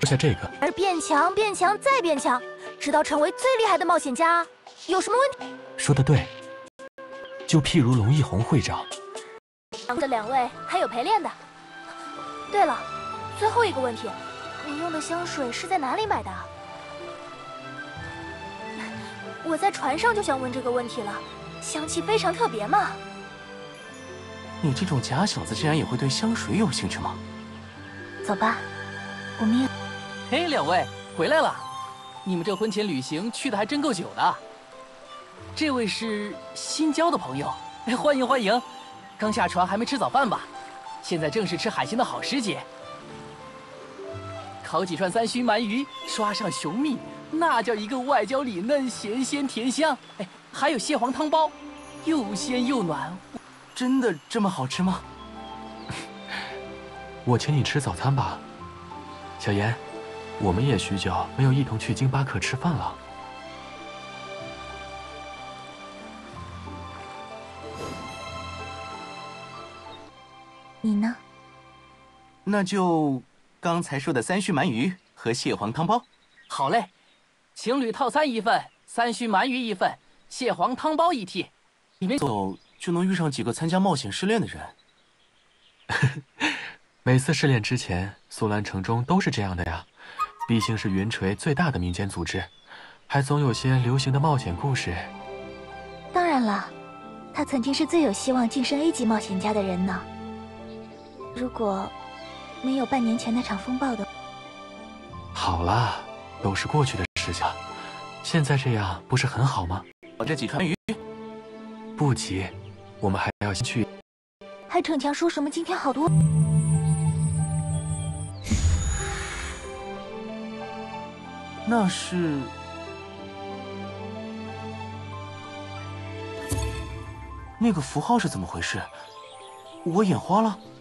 下这个。 而变强，变强，再变强，直到成为最厉害的冒险家，有什么问题？ 说得对，就譬如龙翼红会长。 这2位还有陪练的。对了，最后一个问题，你用的香水是在哪里买的？我在船上就想问这个问题了，香气非常特别嘛。 你这种假小子竟然也会对香水有兴趣吗？ 走吧，我们也…… 嘿，2位回来了，你们这婚前旅行去的还真够久的。这位是新交的朋友，欢迎欢迎。刚下船还没吃早饭吧？现在正是吃海鲜的好时节。烤几串3须鳗鱼，刷上熊蜜，那叫一个外焦里嫩，咸鲜甜香。哎，还有蟹黄汤包，又鲜又暖。 真的这么好吃吗？ 我请你吃早餐吧，小妍。我们也许久没有一同去星巴克吃饭了。 你呢？ 那就刚才说的3须鳗鱼和蟹黄汤包。 好嘞，情侣套餐1份，3须鳗鱼1份，蟹黄汤包1屉。里面走就能遇上几个参加冒险试炼的人。 每次试炼之前，苏兰城中都是这样的呀。毕竟是云锤最大的民间组织，还总有些流行的冒险故事。 当然了，他曾经是最有希望晋升 A 级冒险家的人呢。如果没有半年前那场风暴的…… 好啦，都是过去的事情了。现在这样不是很好吗？ 我这几串鱼不急，我们还要先去。 还逞强说什么今天好多？ 那是那个符号是怎么回事？我眼花了。